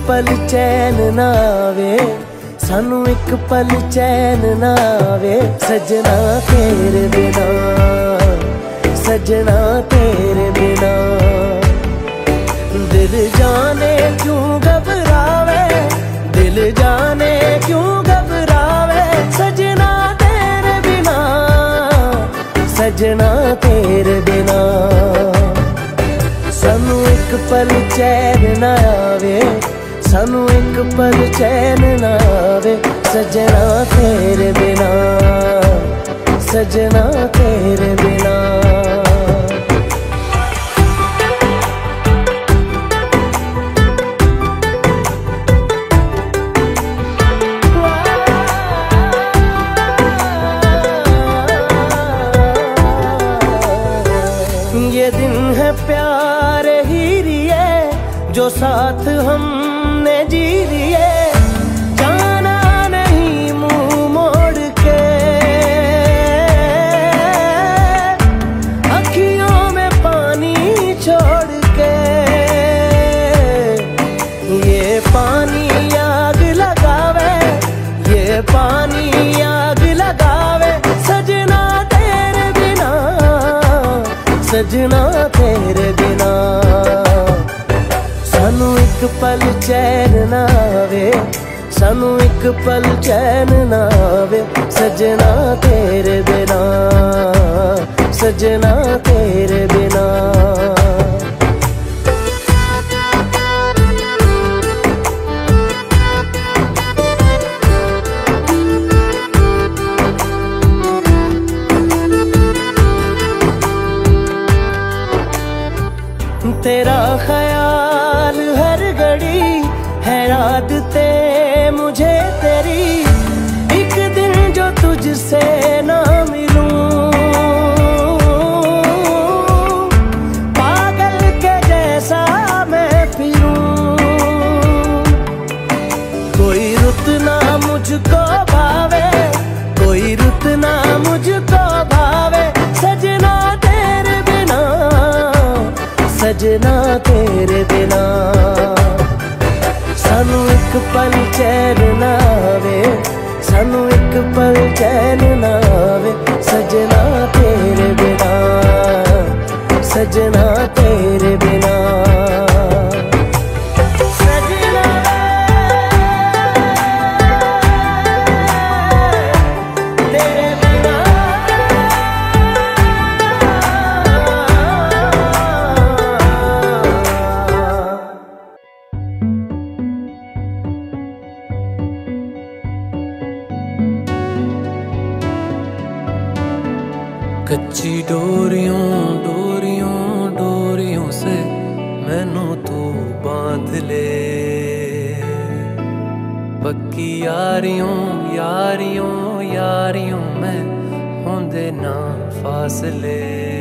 पल चैन ना आवे, सानू एक पल चैन ना आवे सजना तेरे बिना, सजना तेरे बिना। दिल जाने क्यों घबरावे, दिल जाने क्यों घबरावे सजना तेरे बिना, सजना तेरे बिना। सानू एक पल चैन ना आवे, सानू एक पल चैन ना आवे सजना तेरे बिना, सजना तेरे बिना। ये दिन है प्यार ही रिए जो साथ हमने जी लिए, जाना नहीं मुंह मोड़ के, अखियों में पानी छोड़ के। ये पानी आग लगावे, ये पानी आग लगावे सजना तेरे बिना, सजना तेरे बिना। सानू एक पल चैन ना आवे, सानू एक पल चैन ना आवे सजना तेरे बिना, सजना तेरे बिना। तेरा ख्याल हर घड़ी है आदतें मुझे तेरी, एक दिन जो तुझसे ना मिलूं पागल के जैसा मैं फिरूं। कोई रुत ना मुझको भावे, कोई रुत ना मुझको भावे सजना तेरे बिना, सजना तेरे बिना। सानू एक पल चैन ना आवे, सानू एक पल चैन ना आवे सजना तेरे बिना, सजना तेरे बिना। कच्ची डोरियों डोरियों डोरियों से मैनू तू बांध ले, पक्की यारियों यारियों यारियों में होंदे ना फासले।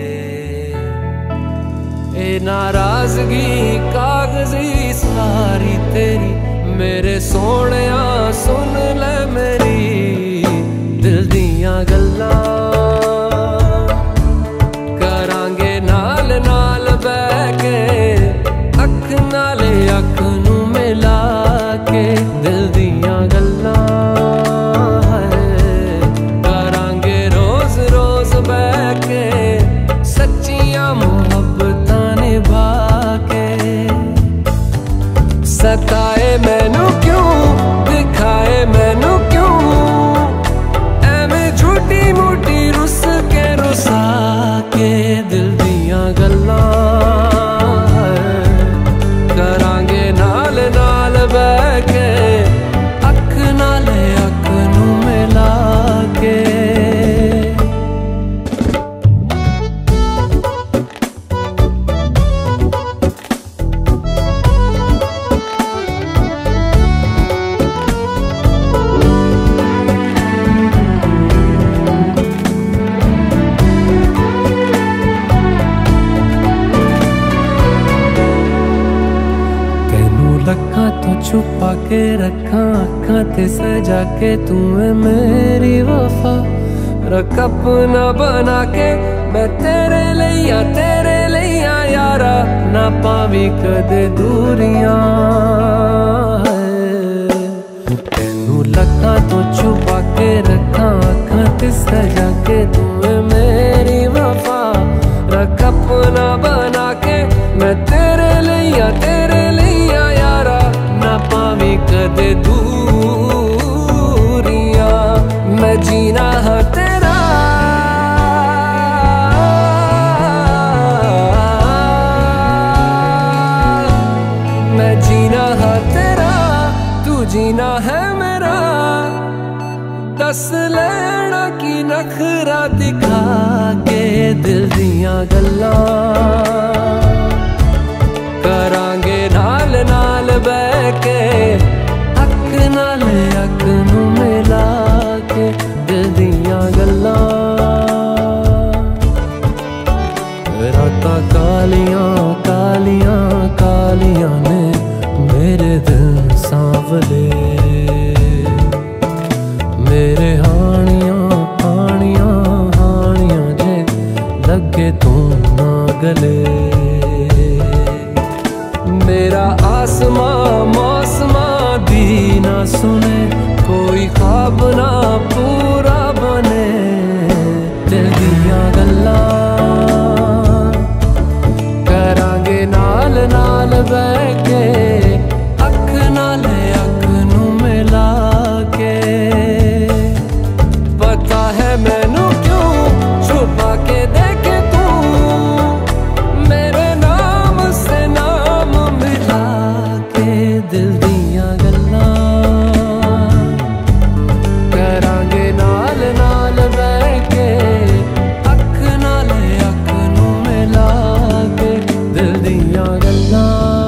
ए नाराजगी कागजी सारी तेरी मेरे सोहणिया सुन ले मेरी दिल दियां गल्लां, अख नू मिला के दिल दियां गल्लां करांगे रोज रोज बह के सच्चियां मुहब्बतां निभा के। सताए मैनू क्यों दिखाए मैनू क्यों एवें झूठी मूठी रुस के रुसा के दिल दियां गल्लां छुपा के रखा अखा ते सजा के तू है मेरी वफा, रख अपना बना के मैं तेरे लिया यारा, ना पावी कदे दूरियां अपना बना के मैं तेरे लिया यारा ना पावी कदे दूरियां। मैं जीना है तेरा, मैं जीना है तेरा, तू जीना है मेरा। दस लेना की नखरा दिखा के दिल दियां गल्लां करांगे नाल नाल बह के, अख नाल अख नूं मिला के दिल दियां गल्लां। रातां कालियां कालियां कालियां ने मेरे दिल सांवले, मेरे हानियां हानियां हानियां जे लगे तू ना गले। मेरा आसमां मौसमां दी ना सुने, कोई ख्वाब ना पूरा बने। दिल दियां गल्लां करांगे नाल नाल बह के, अख नाल अख नूं मिला के। पता है मैनू क्यों छुपा के देखे तू, मेरे नाम से नाम मिला के। दिल दियां गल्लां करांगे नाल नाल बह के, अख नाल अख नूं मिला के। दिल दियां गल्लां।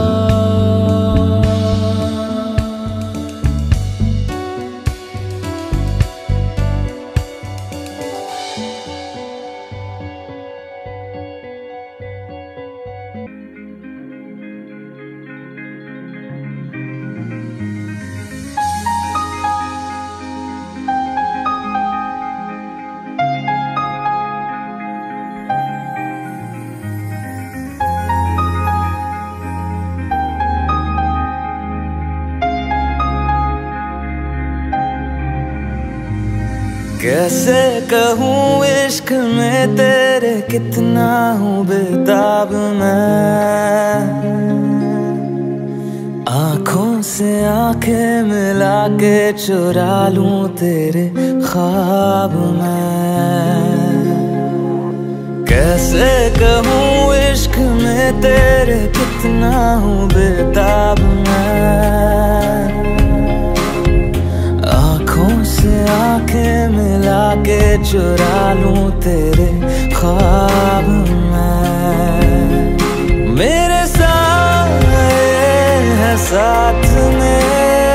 कैसे कहूँ इश्क में तेरे कितना हूँ बेताब मैं, आँखों से आंखें मिला के चुरा लूं तेरे ख्वाब मैं। कैसे कहूँ इश्क में तेरे कितना हूँ बेताब मैं, आँखों से आंखें मिला के चुरा लूं तेरे ख्वाब मैं। मेरे साए हैं साथ में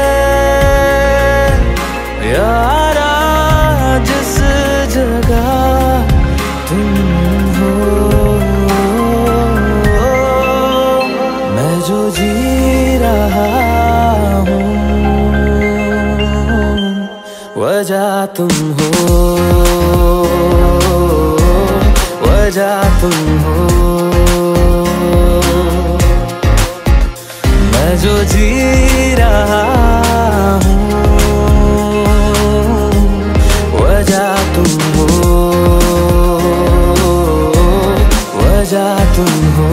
यारा, जिस जगह तुम हो, मैं जो जी रहा हूँ वजह तुम हो, वजह तुम हो। मैं जो जी रहा हूँ वजह तुम हो, वजह तुम हो।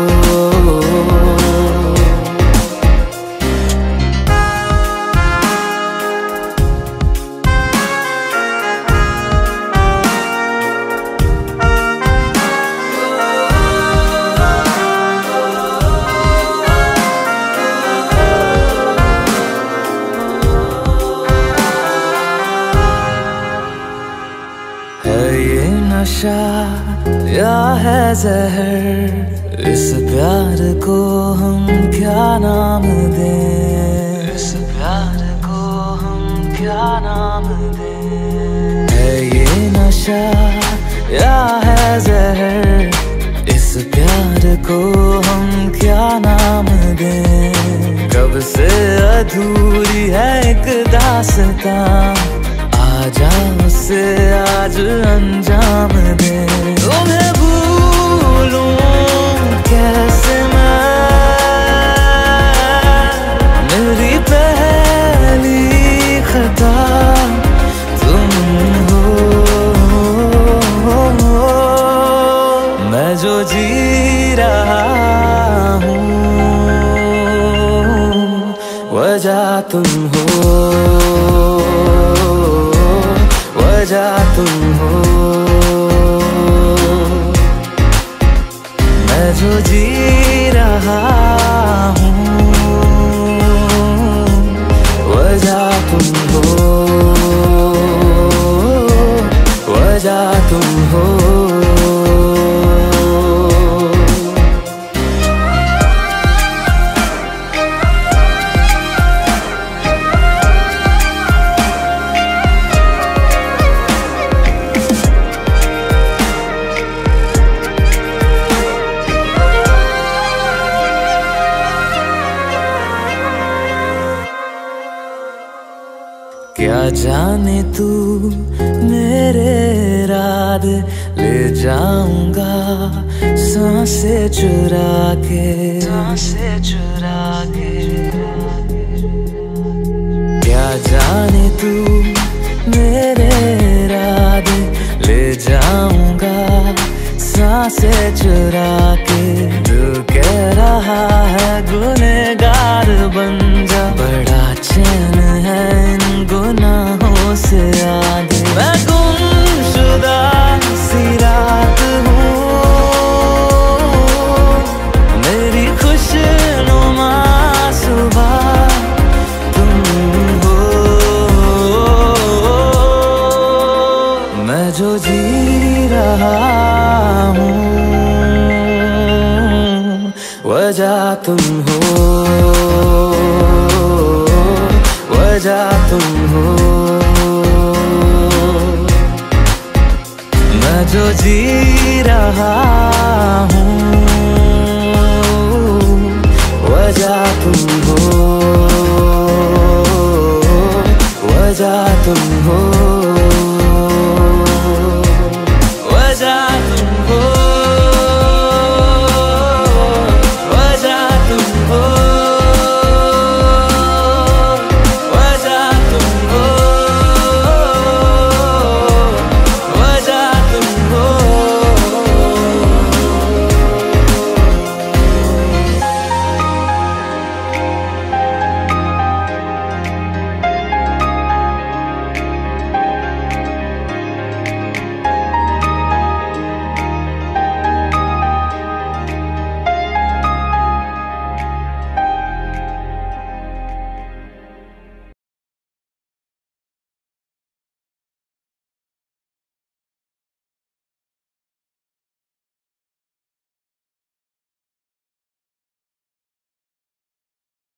नशा या है जहर, इस प्यार को हम क्या नाम दें, इस प्यार को हम क्या नाम दें। है ये नशा या है जहर, इस प्यार को हम क्या नाम दें। कब से अधूरी है एक दास्तां, आजा उसे आज अंजाम दे। तुम्हें भूलूं कैसे मैं, मेरी पहली खता तुम हो। मैं जो जी हो, वजह तुम हो। मैं जो जी रहा हूँ, वजह तुम हो, वजह तुम हो। क्या जाने तू मेरे रात ले जाऊंगा सांसें चुरा के, सांसें चुरा के। क्या जाने तू मेरे रात ले जाऊंगा सांसें चुरा के। तू कह रहा है गुनहगार बन जा, बड़ा चैन है इन गुनाहों से आगे। मैं गुमशुदा सी रात हूँ, मेरी खुशनुमा सुबह तुम हो। मैं जो जी रहा हूँ, वजह तुम हो, वजह तुम हो। मैं जो जी रहा हूँ, वजह तुम हो, वजह तुम हो।